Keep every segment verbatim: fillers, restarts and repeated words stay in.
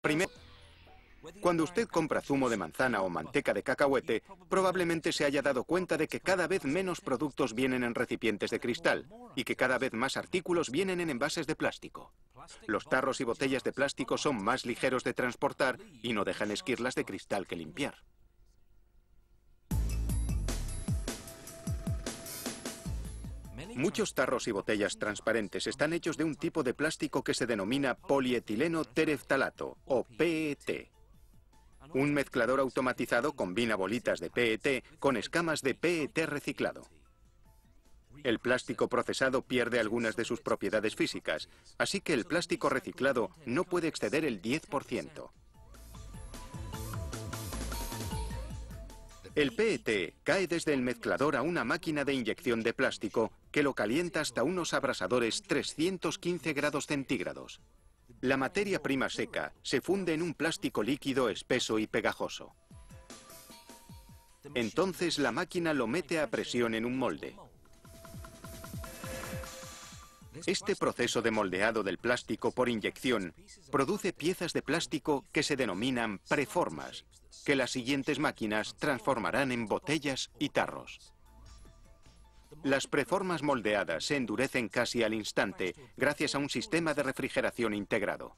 Primero, cuando usted compra zumo de manzana o manteca de cacahuete, probablemente se haya dado cuenta de que cada vez menos productos vienen en recipientes de cristal y que cada vez más artículos vienen en envases de plástico. Los tarros y botellas de plástico son más ligeros de transportar y no dejan esquirlas de cristal que limpiar. Muchos tarros y botellas transparentes están hechos de un tipo de plástico que se denomina polietileno tereftalato, o P E T. Un mezclador automatizado combina bolitas de P E T con escamas de P E T reciclado. El plástico procesado pierde algunas de sus propiedades físicas, así que el plástico reciclado no puede exceder el diez por ciento. El P E T cae desde el mezclador a una máquina de inyección de plástico que lo calienta hasta unos abrasadores trescientos quince grados centígrados. La materia prima seca se funde en un plástico líquido espeso y pegajoso. Entonces la máquina lo mete a presión en un molde. Este proceso de moldeado del plástico por inyección produce piezas de plástico que se denominan preformas, que las siguientes máquinas transformarán en botellas y tarros. Las preformas moldeadas se endurecen casi al instante gracias a un sistema de refrigeración integrado.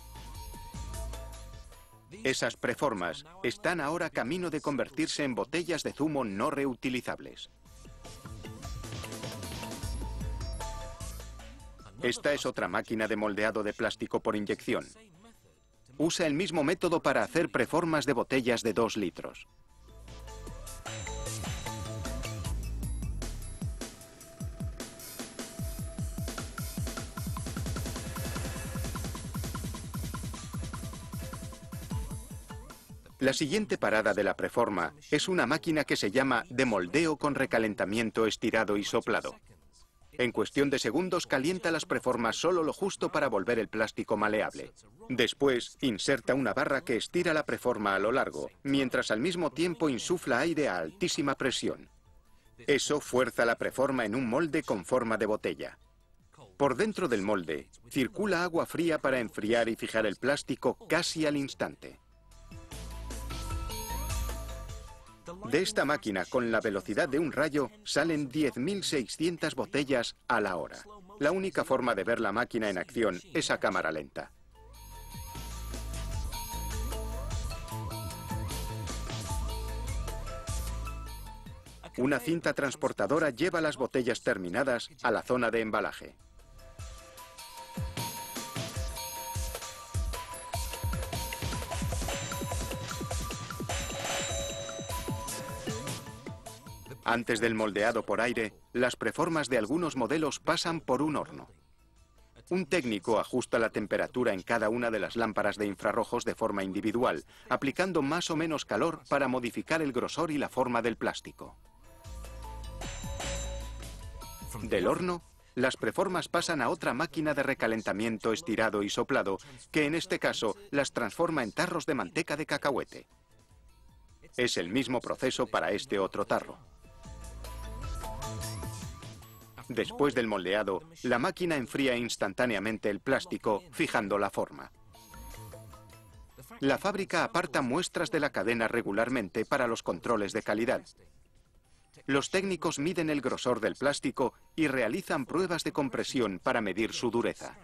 Esas preformas están ahora camino de convertirse en botellas de zumo no reutilizables. Esta es otra máquina de moldeado de plástico por inyección. Usa el mismo método para hacer preformas de botellas de dos litros. La siguiente parada de la preforma es una máquina que se llama de moldeo con recalentamiento estirado y soplado. En cuestión de segundos calienta las preformas solo lo justo para volver el plástico maleable. Después inserta una barra que estira la preforma a lo largo, mientras al mismo tiempo insufla aire a altísima presión. Eso fuerza la preforma en un molde con forma de botella. Por dentro del molde circula agua fría para enfriar y fijar el plástico casi al instante. De esta máquina, con la velocidad de un rayo, salen diez mil seiscientas botellas a la hora. La única forma de ver la máquina en acción es a cámara lenta. Una cinta transportadora lleva las botellas terminadas a la zona de embalaje. Antes del moldeado por aire, las preformas de algunos modelos pasan por un horno. Un técnico ajusta la temperatura en cada una de las lámparas de infrarrojos de forma individual, aplicando más o menos calor para modificar el grosor y la forma del plástico. Del horno, las preformas pasan a otra máquina de recalentamiento estirado y soplado, que en este caso las transforma en tarros de manteca de cacahuete. Es el mismo proceso para este otro tarro. Después del moldeado, la máquina enfría instantáneamente el plástico, fijando la forma. La fábrica aparta muestras de la cadena regularmente para los controles de calidad. Los técnicos miden el grosor del plástico y realizan pruebas de compresión para medir su dureza.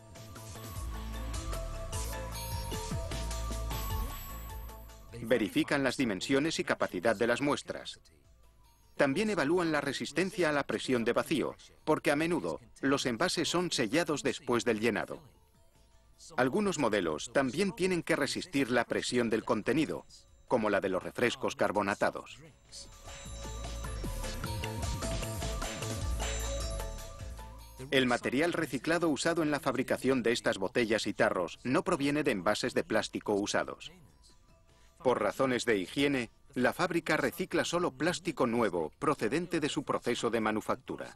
Verifican las dimensiones y capacidad de las muestras. También evalúan la resistencia a la presión de vacío, porque a menudo los envases son sellados después del llenado. Algunos modelos también tienen que resistir la presión del contenido, como la de los refrescos carbonatados. El material reciclado usado en la fabricación de estas botellas y tarros no proviene de envases de plástico usados. Por razones de higiene, la fábrica recicla solo plástico nuevo procedente de su proceso de manufactura.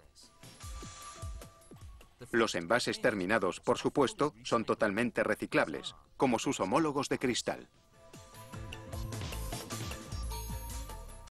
Los envases terminados, por supuesto, son totalmente reciclables, como sus homólogos de cristal.